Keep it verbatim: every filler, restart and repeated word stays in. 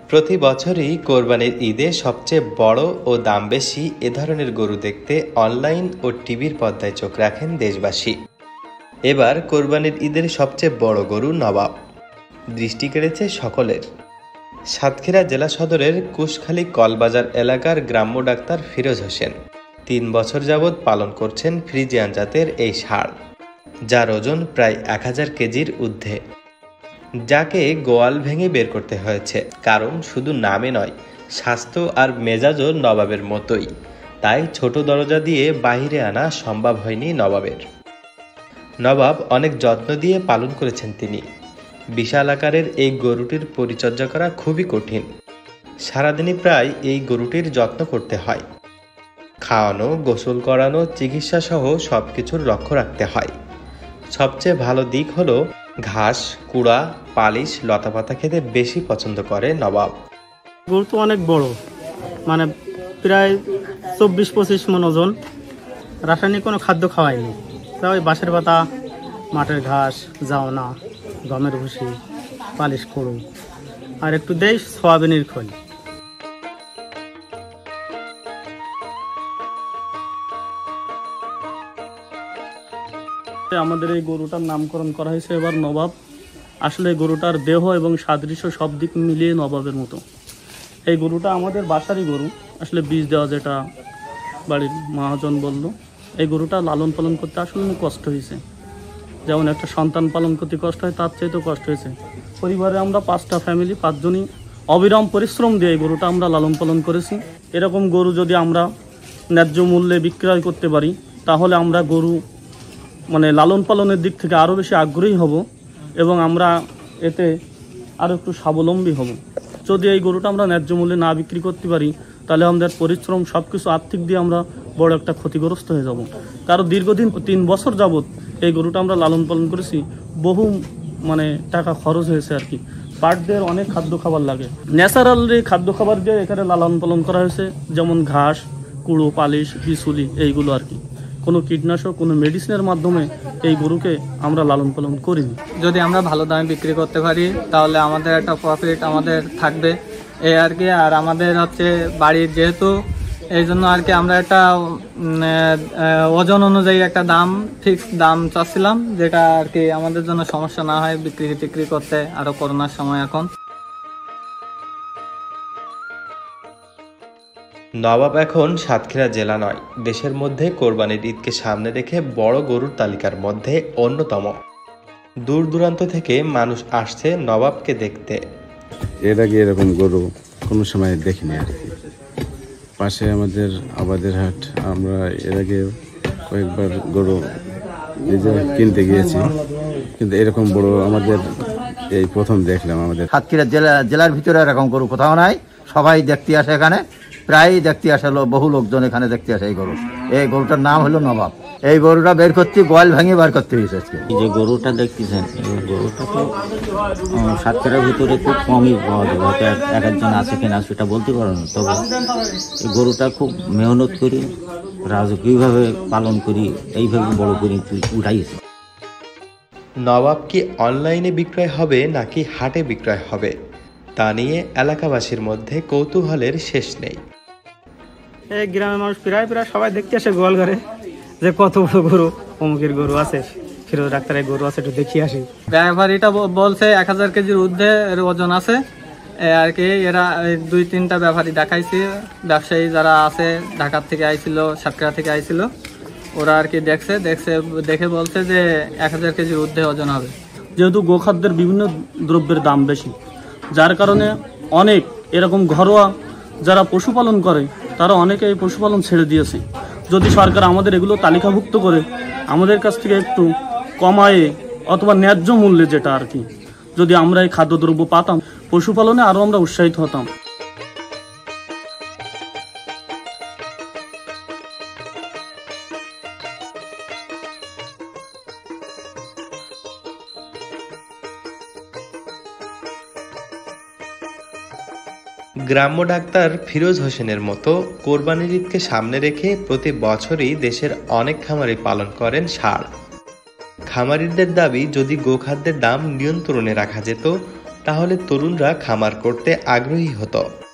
প্রতি বছরই কোরবানির ঈদে সবচেয়ে বড় ও দাম বেশি এ ধরনের গরু দেখতে অনলাইন ও টিভির পর্দায় চোখ রাখেন দেশবাসী। এবার কোরবানির ঈদের সবচেয়ে বড় গরু নবাব দৃষ্টি কেড়েছে সকলের। সাতক্ষীরা জেলা সদরের কুশখালী কলবাজার এলাকার গ্রাম্য ডাক্তার ফিরোজ হোসেন তিন বছর যাবৎ পালন করছেন ফ্রিজিয়ান জাতের এই ষাঁড়, যার ওজন প্রায় এক হাজার কেজির ঊর্ধ্বে, যাকে গোয়াল ভেঙে বের করতে হয়েছে। কারণ শুধু নামে নয়, স্বাস্থ্য আর মেজাজও নবাবের মতোই, তাই ছোট দরজা দিয়ে বাহিরে আনা সম্ভব হয়নি নবাবের। নবাব অনেক যত্ন দিয়ে পালন করেছেন তিনি। বিশাল আকারের এই গরুটির পরিচর্যা করা খুবই কঠিন। সারাদিনই প্রায় এই গরুটির যত্ন করতে হয়। খাওয়ানো, গোসল করানো, চিকিৎসা সহ সব কিছুর লক্ষ্য রাখতে হয়। সবচেয়ে ভালো দিক হলো ঘাস, কুড়া, পালিশ, লতাপাতা খেতে বেশি পছন্দ করে নবাব। গরু তো অনেক বড়, মানে প্রায় চব্বিশ পঁচিশ মন ওজন। রাসায়নিক কোনো খাদ্য খাওয়াইনি, তাই বাঁশের পাতা, মাঠের ঘাস, জাওনা, গমের ভুসি, পালিশ করু আর একটু দেই সয়াবিনের খোল। আমাদের এই গরুটার নামকরণ করা হয়েছে এবার নবাব। আসলে গরুটার দেহ এবং সাদৃশ্য সব দিক মিলিয়ে নবাবের মতো। এই গরুটা আমাদের বাসারই গরু, আসলে বীজ দেওয়া, যেটা বাড়ির মহাজন বলল। এই গরুটা লালন পালন করতে আসলে কষ্ট হয়েছে, যেমন একটা সন্তান পালন করতে কষ্ট হয়, তার চেয়ে তো কষ্ট হয়েছে। পরিবারে আমরা পাঁচটা ফ্যামিলি, পাঁচজনই অবিরাম পরিশ্রম দিয়ে এই গরুটা আমরা লালন পালন করেছি। এরকম গরু যদি আমরা ন্যায্য মূল্যে বিক্রয় করতে পারি, তাহলে আমরা গরু মানে লালন পালনের দিক থেকে আরও বেশি আগ্রহী হব এবং আমরা এতে আরও একটু স্বাবলম্বী হব। যদি এই গরুটা আমরা ন্যায্য মূল্যে না বিক্রি করতে পারি, তাহলে আমাদের পরিশ্রম সব কিছু আর্থিক দিয়ে আমরা বড় একটা ক্ষতিগ্রস্ত হয়ে যাব। কারণ দীর্ঘদিন তিন বছর যাবৎ এই গরুটা আমরা লালন পালন করেছি, বহু মানে টাকা খরচ হয়েছে আর কি। পার্টদের অনেক খাদ্য খাবার লাগে, ন্যাচারালি খাদ্য খাবার দিয়ে এখানে লালন পালন করা হয়েছে, যেমন ঘাস, কুড়ো, পালিশ, বিচুলি, এইগুলো আর কি। কোনো কীটনাশক, কোনো মেডিসিনের মাধ্যমে এই গরুকে আমরা লালন পালন করিনি। যদি আমরা ভালো দামে বিক্রি করতে পারি, তাহলে আমাদের একটা প্রফিট আমাদের থাকবে এই আর কি। আর আমাদের হচ্ছে বাড়ির যেহেতু, এই জন্য আর কি আমরা একটা ওজন অনুযায়ী একটা দাম, ফিক্স দাম চাচ্ছিলাম, যেটা আর কি আমাদের জন্য সমস্যা না হয় বিক্রি টিক্রি করতে, আরো করোনার সময়। এখন নবাব এখন সাতক্ষীরা জেলা নয়, দেশের মধ্যে কোরবানির ঈদকে সামনে রেখে বড় গরুর তালিকার মধ্যে অন্যতম। দূর দূরান্ত থেকে মানুষ আসছে নবাবকে দেখতে। এর আগে এরকম গরু কোনো সময় দেখিনি আর কি। পাশে আমাদের আবাদের হাট, আমরা এর আগে কয়েকবার গরু নিজে কিনতে গিয়েছি, কিন্তু এরকম বড় আমাদের এই প্রথম দেখলাম। আমাদের সাতক্ষীরা জেলা জেলার ভিতরে এরকম গরু কোথাও নাই, সবাই দেখতে আসে এখানে, প্রায় দেখতে আসে, বহু লোকজন এখানে দেখতে আসে এই গরু। এই গরুটার নাম হলো নবাব। এই গরুটা বের করতে গোয়াল ভেঙে বার করতে হয়েছে আজকে। এই যে গরুটা দেখতেছেন, এই গরুটা তো সাতক্ষীরার ভিতরে খুব কমই পাওয়া যাবে, হয়তো এক একজন আছে কিনা সেটা বলতে পারো না। তবে এই গরুটা খুব মেহনত করি, রাজকীয়ভাবে পালন করি, এইভাবে বড় করে উঠাইছে। নবাব কি অনলাইনে বিক্রয় হবে নাকি হাটে বিক্রয় হবে, তা নিয়ে এলাকাবাসীর মধ্যে কৌতূহলের শেষ নেই। এই গ্রামের মানুষ প্রায় প্রায় সবাই দেখতে আসে গোয়াল ঘরে, যে কত বড় গরু, অমুকের গরু আছে, ফিরোজ ডাক্তারের গরু আছে, একটু দেখিয়ে আসি। ব্যাপারীটা বলছে এক হাজার কেজির ঊর্ধ্বে এর ওজন আছে আর কি। এরা দুই তিনটা ব্যাপারী দেখাইছে, ব্যবসায়ী যারা আছে ঢাকার থেকে আইছিল, সাতক্ষীরা থেকে আইছিল, ওরা আর কি দেখছে, দেখছে দেখে বলছে যে এক হাজার কেজির ঊর্ধ্বে ওজন হবে। যেহেতু গোখাদ্যের বিভিন্ন দ্রব্যের দাম বেশি, যার কারণে অনেক এরকম ঘরোয়া যারা পশুপালন করে তারা অনেকে এই পশুপালন ছেড়ে দিয়েছে। যদি সরকার আমাদের এগুলো তালিকাভুক্ত করে আমাদের কাছ থেকে একটু কমায়ে অথবা ন্যায্য মূল্যে, যেটা আর কি, যদি আমরা এই খাদ্যদ্রব্য পাতাম, পশুপালনে আরও আমরা উৎসাহিত হতাম। গ্রাম্য ডাক্তার ফিরোজ হোসেনের মতো কোরবানির ঈদকে সামনে রেখে প্রতি বছরই দেশের অনেক খামারি পালন করেন ষাঁড়। খামারিদের দাবি, যদি গোখাদ্যের দাম নিয়ন্ত্রণে রাখা যেত, তাহলে তরুণরা খামার করতে আগ্রহী হতো।